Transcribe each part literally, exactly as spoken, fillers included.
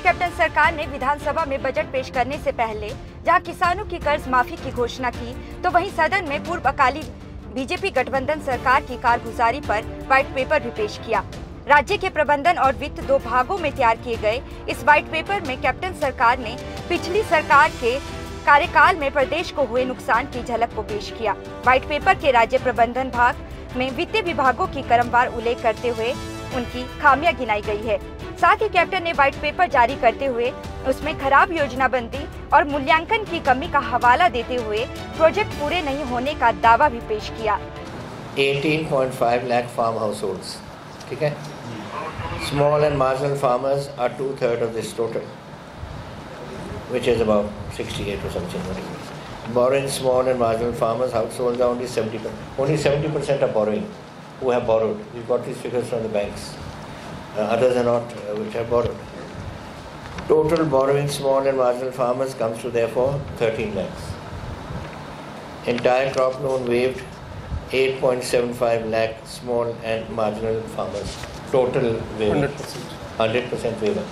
Captain सरकार ने विधानसभा में बजट पेश करने से पहले जहां किसानों की कर्ज माफी की घोषणा की, तो वहीं सदन में पूर्व अकाली बीजेपी गठबंधन सरकार की कारगुजारी पर व्हाइट पेपर भी पेश किया। राज्य के प्रबंधन और वित्त दो भागों में तैयार किए गए इस व्हाइट पेपर में कैप्टन सरकार ने पिछली सरकार के कार्यकाल में प्रदेश को हुए नुकसान की झलक को पेश किया। व्हाइट पेपर के राज्य प्रबंधन भाग में वित्तीय विभागों की क्रमवार उल्लेख करते हुए उनकी खामियां गिनाई गई है। साथ ही कैप्टन ने व्हाइट पेपर जारी करते हुए उसमें खराब योजनाबंदी और मूल्यांकन की कमी का हवाला देते हुए प्रोजेक्ट पूरे नहीं होने का दावा भी पेश किया। अठारह पॉइंट पाँच लाख फार्म हाउसहोल्ड्स, ठीक है। Small and marginal farmers are two third of this total, which is about sixty-eight or something. Borrowing small and marginal farmers households are only seventy percent. Only seventy percent are borrowing, who have borrowed. We've got these figures from the banks. Uh, others are not, uh, which have borrowed. Total borrowing small and marginal farmers comes to therefore thirteen lakhs. Entire crop loan waived, eight point seven five lakh small and marginal farmers. Total waiver. one hundred percent. one hundred percent waiver.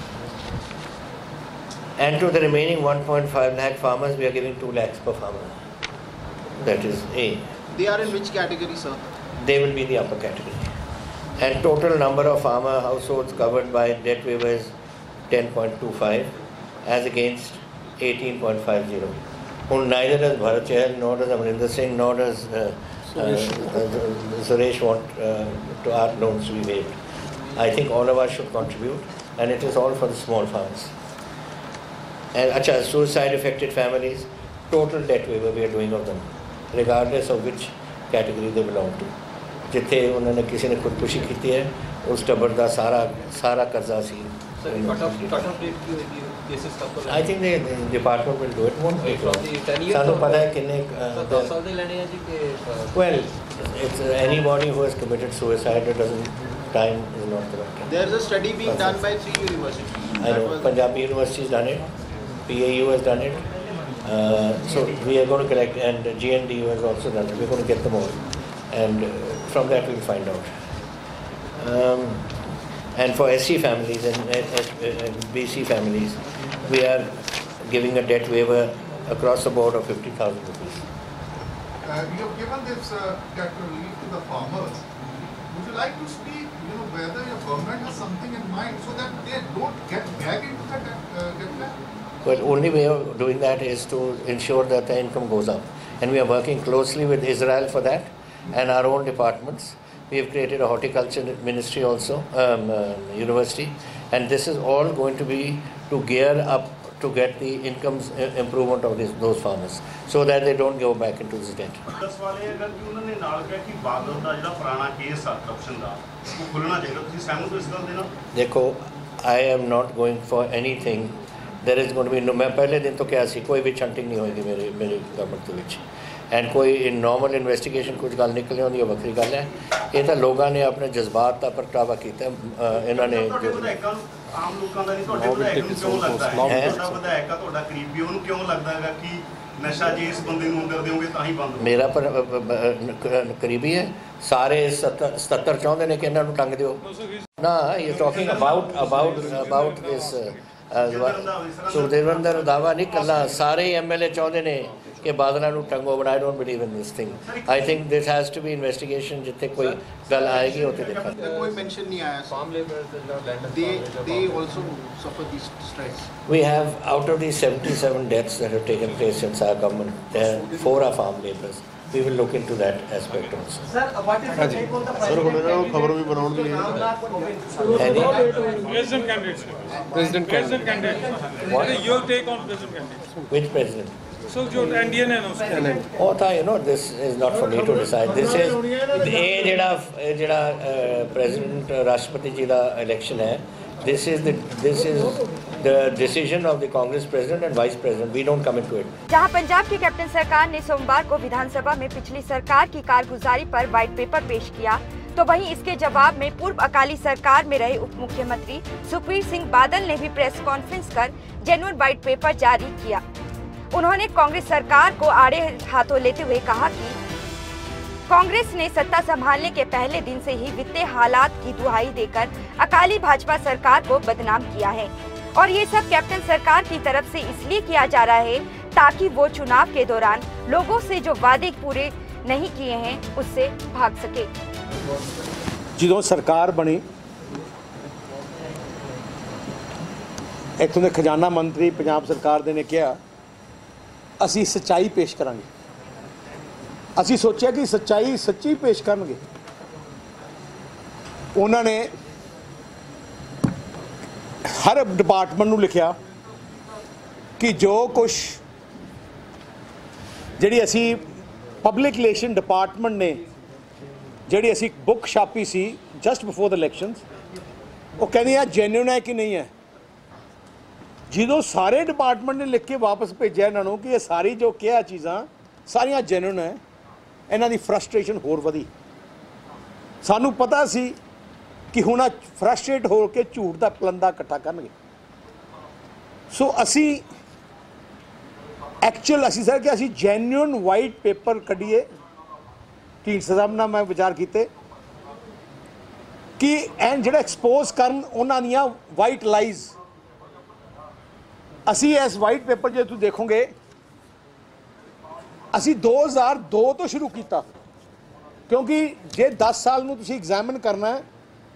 And to the remaining one point five lakh farmers, we are giving two lakhs per farmer. That is A. They are in which category, sir? They will be the upper category. And total number of farmer households covered by debt waiver is ten point two five, as against eighteen point five zero. Neither does Bharat Chahal, nor does Amrinder Singh, nor does uh, Suresh. Uh, uh, Suresh want uh, to our loans to be waived. I think all of us should contribute, and it is all for the small farmers. And acha, suicide affected families, total debt waiver we are doing of them, regardless of which category they belong to. जिथे उन्होंने किसी ने खुदकुशी की है, उस टबर दा सारा सारा कर्जा सी. I think the, the department will do it. Won't it? सानू पता है किन्ने. Well, it's uh, anybody who has committed suicide, it doesn't. Time is not the right time. There is a study being done by three universities. I know. Punjabi University has done it. P A U has done it. Uh, so we are going to collect, and G N D U has also done it. We are going to get them all, and uh, from that we will find out. Um, and for S C families and uh, uh, B C families, we are giving a debt waiver across the board of fifty thousand rupees. Uh, you have given this uh, debt relief to the farmers. Would you like to speak, you know, whether your government has something in mind so that they don't get back into the debt, uh, debt trap? But only way of doing that is to ensure that the income goes up. And we are working closely with Israel for that and our own departments. We have created a horticulture ministry also, um, uh, university. And this is all going to be to gear up to get the incomes uh, improvement of this, those farmers so that they don't go back into this debt. देखो, I am not going for anything. There is going to be no. मैं पहले दिन तो क्या सी कोई भी hunting नहीं होगी मेरे मेरे गवर्नमेंट के विच. And कोई in normal investigation कुछ गल निकले होनी है वक्री गल है. ये तो लोगों ने अपने जज्बात का प्रगटावा किया इन्होंने जो आम लोगों का नहीं तो क्यों लगता है थोड़ा विधायक का थोड़ा करीबी उन्हें क्यों लगता है कि नशा जी इस बंदे को अंदर देंगे ताही बंद मेरा पर करीबी है सारे सत्तर चाहते हैं कि इन्होंने टंग दियो ना ये talking about about about this Sukhdev दावा नहीं कला सारे एम एल ए चाहते हैं कि बादलों को टंगो but I don't believe in this thing. I think this has to be investigation जितने कोई गल आएगी होते देखा कोई मेंशन नहीं आया farm labour they they also suffer this stress. We have out of these seventy-seven deaths that have taken place since our government, there are four are farm laborers. We will look into that aspect also. Sir, what is the take on the president? खबर भी बनाने के लिए. Any president candidate. President president candidate. What is your take on president candidate? which president? So जो N D A ने ना उसके. Oh, था you know this is not for me to decide. This is ये जेड़ा जेड़ा president राष्ट्रपति जी का election है. This is the this is the decision of the Congress president and vice president. We don't come into it. जहां पंजाब की captain सरकार ने सोमवार को विधानसभा में पिछली सरकार की कारगुजारी पर व्हाइट पेपर पेश किया, तो वहीं इसके जवाब में पूर्व अकाली सरकार में रहे उप मुख्यमंत्री सुखबीर सिंह बादल ने भी प्रेस कॉन्फ्रेंस कर जेन्युइन व्हाइट पेपर जारी किया। उन्होंने कांग्रेस सरकार को आड़े हाथों लेते हुए कहा कि कांग्रेस ने सत्ता संभालने के पहले दिन से ही वित्तीय हालात की दुहाई देकर अकाली भाजपा सरकार को बदनाम किया है। और ये सब कैप्टन सरकार की तरफ से इसलिए किया जा रहा है ताकि वो चुनाव के दौरान लोगों से जो वादे पूरे नहीं किए हैं उससे भाग सके। ਜਦੋਂ सरकार बनी इत्थों के खजाना मंत्री पंजाब सरकार दे ने कहा असी सच्चाई पेश करांगे। असी सोचा कि सच्चाई सच्ची पेश करनगे। उन्होंने हर डिपार्टमेंट नूं लिखिया कि जो कुछ जिहड़ी असी पब्लिक रिलेशन डिपार्टमेंट ने जिहड़ी असी बुक छापी सी जस्ट बिफोर द इलैक्शनस वो कहते हैं जेन्युइन है कि नहीं है। जो सारे डिपार्टमेंट ने लिख के वापस भेजा इन्हों कि ये सारी जो क्या चीज़ां सारियां जेन्युइन है, इन्हां दी फ्रस्ट्रेशन होर वधी। सानू पता सी कि हुण फ्रस्ट्रेट हो के झूठ का पलंदा इकट्ठा करनगे। सो असी एक्चुअल असी सर कि असी जेन्युइन वाइट पेपर कढ़ीए। ढींडसा साहब नाल मैं विचार किए कि एंड जिहड़ा एक्सपोज करन उन्हां दियां वाइट लाइज। असी इस वाइट पेपर जो तुम देखोगे असी दो हज़ार दो तो शुरू किया, क्योंकि जे दस साल में तुम एग्जामिन करना है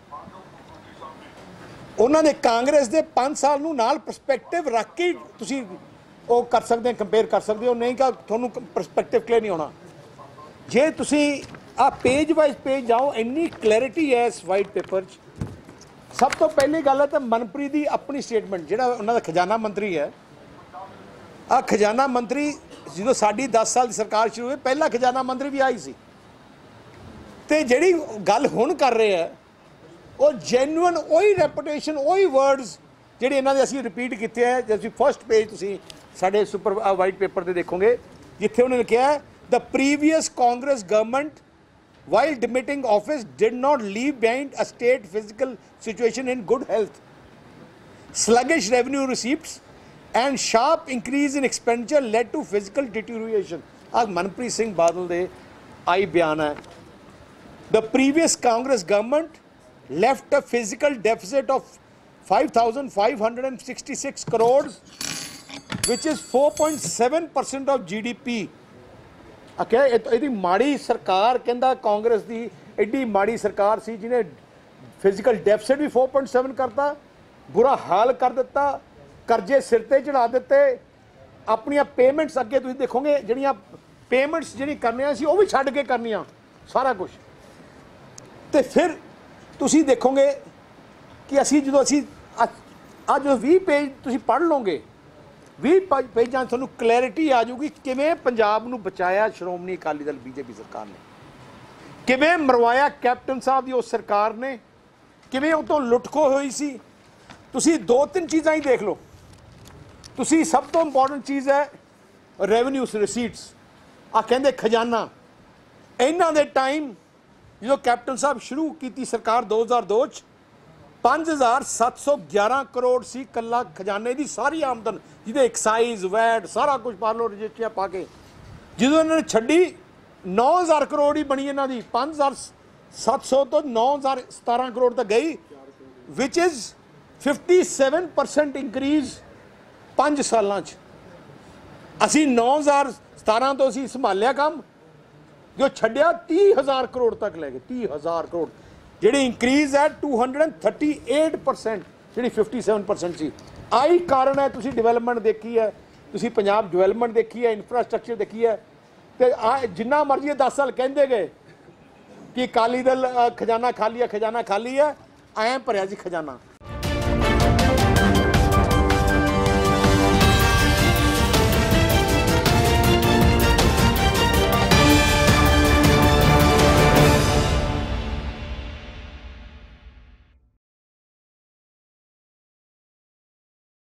उन्होंने कांग्रेस के पाँच साल नूं नाल परस्पैक्टिव रख के तुम वो कर सकते हैं, कंपेयर कर सकते हो। नहीं का थोनू परस्पैक्टिव क्लियर नहीं होना। जे तुम आ पेज वाइज पेज जाओ इन्नी क्लैरिटी है इस वाइट पेपर। सब तो पहली गल है तो मनप्रीत की अपनी स्टेटमेंट जिहड़ा उन्होंने खजाना मंत्री है। आ खजाना मंत्री जो साड़ी दस साल की सरकार शुरू हुई पहला खजाना मंत्री भी आई सी ते जिहड़ी गल हुण कर रहे हैं वो जेन्युइन वही रेपुटेशन वही वर्ड्स जिहड़े इन्हां दे असीं रिपीट किए हैं। जैसे फर्स्ट पेज तुसीं साडे सुपर वाइट पेपर ते देखोगे जिथे उन्होंने कहा the previous Congress government while demitting office did not leave behind a state physical situation in good health, sluggish revenue receipts and sharp increase in expenditure led to physical deterioration। आज मनप्रीत सिंह बादल दे आई बयान है। The previous Congress government left a physical deficit of five thousand five hundred sixty-six crores which is four point seven percent of G D P। आख्या यदि माड़ी सरकार कहता कांग्रेस की AD माड़ी सरकार सी जिन्हें फिजिकल डेफिसिट भी फोर पॉइंट सैवन करता, बुरा हाल कर दिता, करजे सिर ते चढ़ा दिते, अपन पेमेंट्स अगे तुम देखोगे जड़ियाँ पेमेंट्स जी करनिया सी वो भी छड्ड के करनिया सारा कुछ। तो फिर तुसी देखोगे कि असी जो असी अज जो भी पेज तुसी पढ़ लोगे भी पेजा थोनू क्लैरिटी आ जाऊगी किवें पंजाब नू बचाया श्रोमणी अकाली दल बीजेपी सरकार ने, किवें मरवाया कैप्टन साहब की उस सरकार ने, किवें उतों लुटखो हुई सी। तुसी दो तीन चीज़ां ही देख लो। तुसी सब तो इंपॉर्टेंट चीज़ है रेवन्यू रिसीट्स। आ कहंदे खजाना इन्हां दे टाइम जो कैप्टन साहब शुरू की सरकार दो हज़ार दो च पाँच हज़ार सत्त सौ ग्यारह करोड़ सी कला खजाने की सारी आमदन जिदे एक्साइज वैट सारा कुछ पा लो रजिस्ट्रियाँ पा के। जो इन्होंने छड़ी नौ हज़ार करोड़ ही बनी इन्हों की पाँच हज़ार सत्त सौ तो नौ हज़ार सतारह करोड़ तक गई which is fifty seven percent increase पाँच सालों च। असी नौ हज़ार सतारह तो असी संभालिया काम जो छड्या तीह हज़ार करोड़ तक लै गए। तीह हज़ार करोड़ जी इंक्रीज है two hundred and thirty eight percent जी फिफ्टी सैवन परसेंट सी। आई कारण है तुसी डिवेलपमेंट देखी है, तुसी पंजाब डिवेलपमेंट देखी है, इंफ्रास्ट्रक्चर देखी है। तो जिन्ना मर्जी दस साल कहते गए कि अकाली दल खजाना खाली है खजाना खाली है, ऐ भरिया जी खजाना।